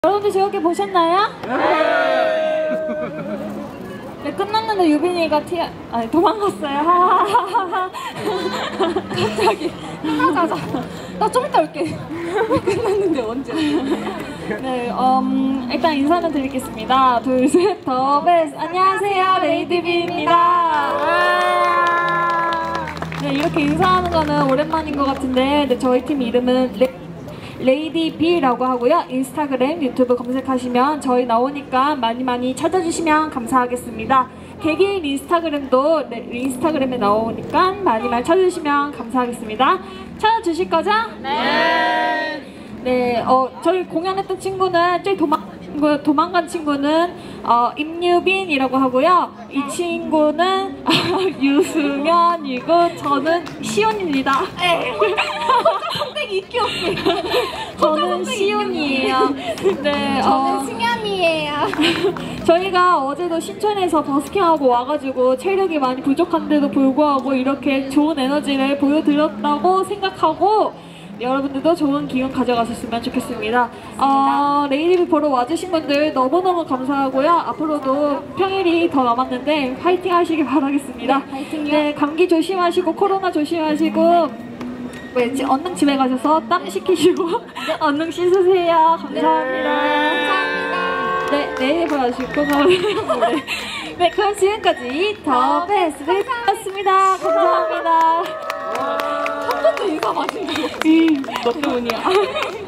여러분들 즐겁게 보셨나요? 네, 끝났는데 유빈이가 도망갔어요. 갑자기 하자자. 나 좀 이따 올게. 끝났는데 언제? 네, 일단 인사는 드리겠습니다. 둘, 셋, 더 베스트. 안녕하세요, 레이디비입니다. 네, 이렇게 인사하는 거는 오랜만인 것 같은데, 네, 저희 팀 이름은 레이디비라고 하고요. 인스타그램, 유튜브 검색하시면 저희 나오니까 많이 찾아주시면 감사하겠습니다. 개개인 인스타그램도 인스타그램에 나오니까 많이 찾아주시면 감사하겠습니다. 찾아주실 거죠? 네. 네, 저희 공연했던 친구는 제일 도망간 친구는 임유빈이라고 하고요. 이 친구는 유승현이고 저는 시온입니다. 선택이 있기 없게. 저는 시온이에요. 네, 저는 승현이에요. 저희가 어제도 신촌에서 버스킹하고 와가지고 체력이 많이 부족한데도 불구하고 이렇게 좋은 에너지를 보여드렸다고 생각하고 여러분들도 좋은 기운 가져가셨으면 좋겠습니다. 레이디비 보러 와주신 분들 너무너무 감사하고요. 앞으로도 평일이 더 남았는데 파이팅 하시길 바라겠습니다. 네, 파이팅요. 네, 감기 조심하시고 코로나 조심하시고 얼른 집에 가셔서 땀 식히시고 얼른 씻으세요. 감사합니다. 네, 내일 보여주실 거예요. 네, 그럼 지금까지 더 베스트였습니다. 감사합니다. 한 번도 인사 마신 적 없어. 너 때문이야.